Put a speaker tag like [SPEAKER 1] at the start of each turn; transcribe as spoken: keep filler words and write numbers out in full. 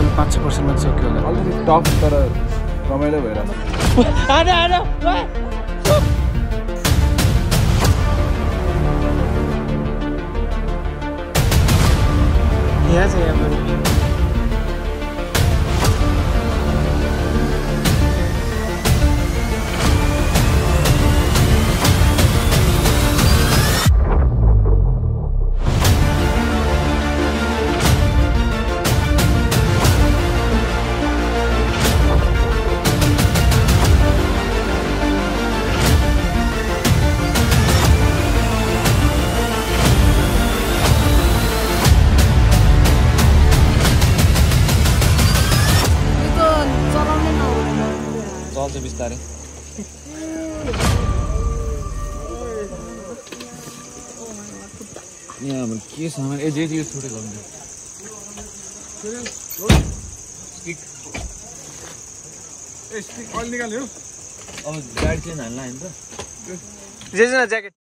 [SPEAKER 1] पाँच छ पर्सेन्टमा सक्यो होला
[SPEAKER 2] अलिकति टफ तर रमाइलो भइरहेछ
[SPEAKER 1] यहाँ छ यहाँ
[SPEAKER 2] चल्छ बिस्तारै यहाँ के सामान ए जे जे छुटेको हुन्छ
[SPEAKER 3] ए स्टिक अल निकाल्यो
[SPEAKER 2] अब गाडी चाहिँ हाल्ला हैन त
[SPEAKER 1] जे जे ज्याकेट